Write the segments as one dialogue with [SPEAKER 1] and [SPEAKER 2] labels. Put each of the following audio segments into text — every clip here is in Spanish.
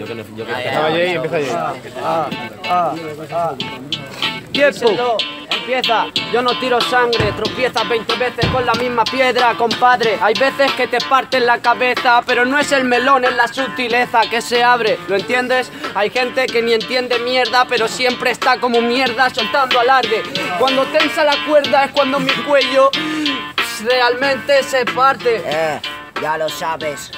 [SPEAKER 1] yo que
[SPEAKER 2] Estaba allí y empieza allí.
[SPEAKER 3] ¡Tiempo! Empieza, yo no tiro sangre, tropiezas 20 veces con la misma piedra, compadre. Hay veces que te parten la cabeza, pero no es el melón, es la sutileza que se abre, ¿lo entiendes? Hay gente que ni entiende mierda, pero siempre está como mierda soltando alarde. Cuando tensa la cuerda es cuando mi cuello realmente se parte.
[SPEAKER 4] Ya lo sabes.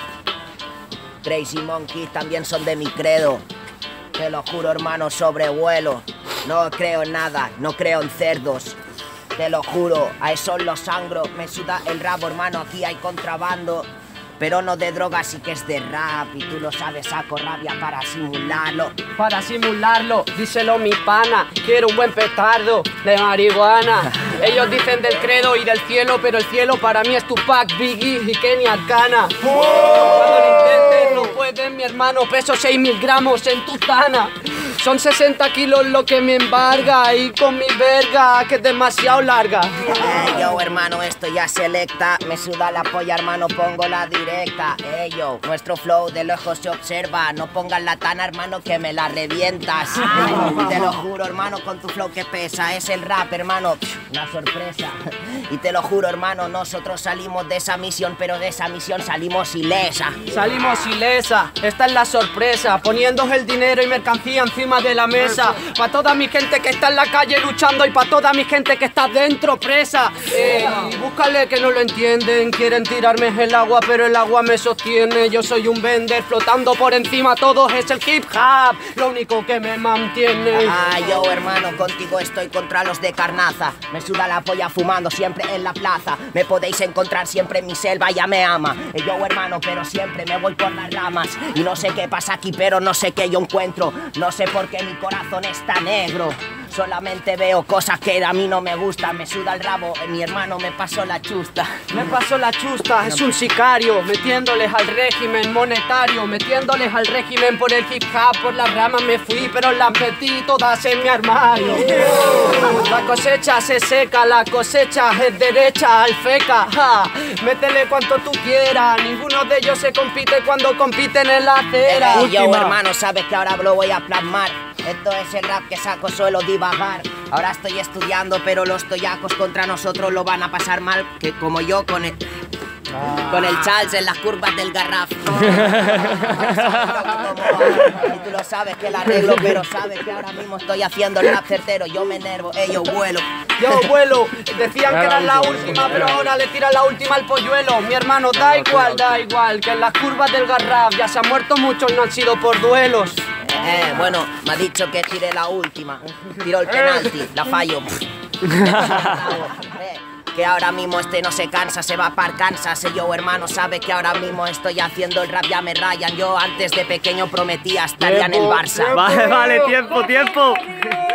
[SPEAKER 4] Crazy Monkeys también son de mi credo. Te lo juro, hermano, sobrevuelo. No creo en nada, no creo en cerdos. Te lo juro, a eso lo sangro. Me suda el rabo, hermano, aquí hay contrabando. Pero no de droga, sí que es de rap. Y tú lo sabes, saco rabia para simularlo.
[SPEAKER 3] Para simularlo, díselo mi pana. Quiero un buen petardo de marihuana. Ellos dicen del credo y del cielo, pero el cielo para mí es Tupac, Biggie y Kenny Arcana. Cuando lo intentes no puedes, mi hermano. Peso 6.000 gramos en tu tana. Son 60 kilos lo que me embarga. Y con mi verga, que es demasiado larga.
[SPEAKER 4] Yo, hermano, esto ya selecta. Me suda la polla, hermano, pongo la directa. Yo, nuestro flow de lejos se observa. No pongas la tana, hermano, que me la revientas. Te lo juro, hermano, con tu flow que pesa. Es el rap, hermano, una sorpresa. Y te lo juro, hermano, nosotros salimos de esa misión, pero de esa misión salimos ilesa.
[SPEAKER 3] Salimos ilesa, esta es la sorpresa. Poniendo el dinero y mercancía encima de la mesa. Pa' toda mi gente que está en la calle luchando y pa' toda mi gente que está dentro presa. Y búscale que no lo entienden. Quieren tirarme el agua, pero el agua me sostiene. Yo soy un vender flotando por encima. Todo es el hip hop, lo único que me mantiene.
[SPEAKER 4] Yo, hermano, contigo estoy contra los de carnaza. Me suda la polla fumando siempre en la plaza. Me podéis encontrar siempre en mi selva, ya me ama. Yo, hermano, pero siempre me voy por las ramas. Y no sé qué pasa aquí, pero no sé qué yo encuentro. No sé por qué mi corazón está negro. Solamente veo cosas que a mí no me gustan. Me suda el rabo, mi hermano me pasó la chusta.
[SPEAKER 3] Me pasó la chusta, es un sicario. Metiéndoles al régimen monetario. Metiéndoles al régimen por el hip hop. Por las ramas me fui, pero las metí todas en mi armario. La cosecha se seca, la cosecha es derecha al feca. Métele cuanto tú quieras. Ninguno de ellos se compite cuando compiten en la acera.
[SPEAKER 4] Yo, hermano, sabes que ahora lo voy a plasmar. Esto es el rap que saco, suelo divagar. Ahora estoy estudiando, pero los toyacos contra nosotros lo van a pasar mal. Que como yo con el Charles en las curvas del Garraf. Y tú lo sabes que la arreglo, pero sabes que ahora mismo estoy haciendo el rap certero. Yo me enervo, yo vuelo.
[SPEAKER 3] Yo vuelo, decían que era la última, pero ahora le tiran la última al polluelo. Mi hermano, da igual, que en las curvas del Garraf ya se han muerto muchos, no han sido por duelos.
[SPEAKER 4] Bueno, me ha dicho que tire la última. Tiro el penalti, la fallo. Que ahora mismo este no se cansa, se va para Kansas. Yo, hermano, sabe que ahora mismo estoy haciendo el rap, ya me rayan. Yo antes de pequeño prometía estar en el Barça.
[SPEAKER 2] Vale, tiempo.